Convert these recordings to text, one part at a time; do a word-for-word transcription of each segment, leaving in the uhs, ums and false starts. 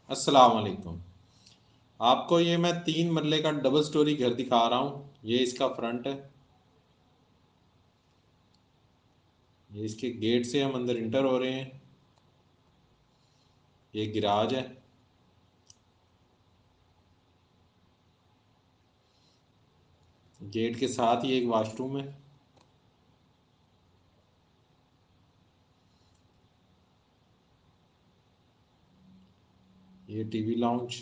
अस्सलाम वालेकुम। आपको ये मैं तीन मरले का डबल स्टोरी घर दिखा रहा हूँ। ये इसका फ्रंट है। ये इसके गेट से हम अंदर इंटर हो रहे हैं। ये गिराज है। गेट के साथ ही एक वॉशरूम है। ये टीवी लाउंज।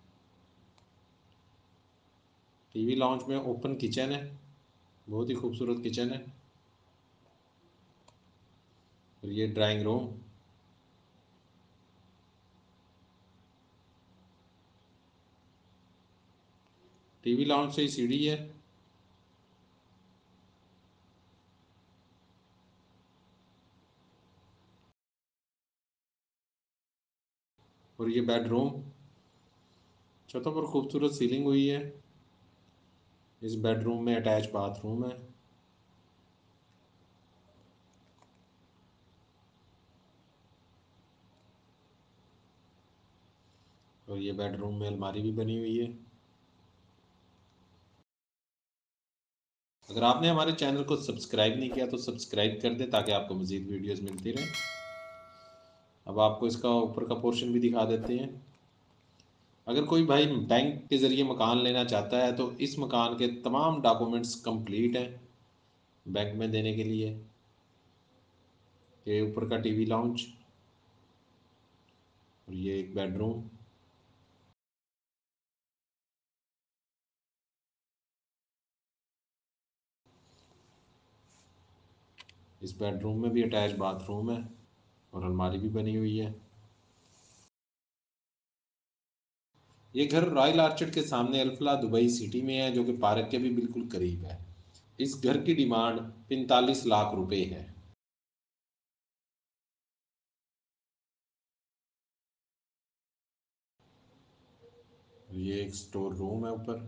टीवी लाउंज में ओपन किचन है। बहुत ही खूबसूरत किचन है। और ये ड्राइंग रूम। टीवी लाउंज से ही सीढ़ी है। और ये बेडरूम। छतों पर खूबसूरत सीलिंग हुई है। इस बेडरूम में अटैच बाथरूम है। और ये बेडरूम में अलमारी भी बनी हुई है। अगर आपने हमारे चैनल को सब्सक्राइब नहीं किया तो सब्सक्राइब कर दें ताकि आपको मज़ीद वीडियोस मिलती रहें। अब आपको इसका ऊपर का पोर्शन भी दिखा देते हैं। अगर कोई भाई बैंक के ज़रिए मकान लेना चाहता है तो इस मकान के तमाम डॉक्यूमेंट्स कंप्लीट हैं बैंक में देने के लिए। ये ऊपर का टीवी लाउंज। और ये एक बेडरूम। इस बेडरूम में भी अटैच बाथरूम है और अलमारी भी बनी हुई है। ये घर रॉयल आर्चर्ड के सामने अल्फला दुबई सिटी में है, जो कि पार्क के भी बिल्कुल करीब है। इस घर की डिमांड पैंतालीस लाख रुपए है। ये एक स्टोर रूम है ऊपर।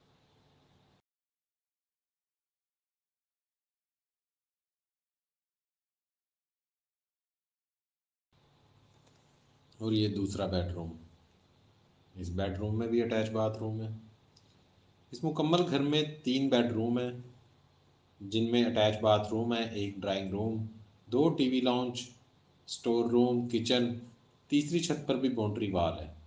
और ये दूसरा बेडरूम। इस बेडरूम में भी अटैच बाथरूम है। इस मुकम्मल घर में तीन बेडरूम हैं, जिनमें अटैच बाथरूम है, एक ड्राइंग रूम, दो TV lounge, store room, kitchen. तीसरी छत पर भी बाउंड्री वॉल है।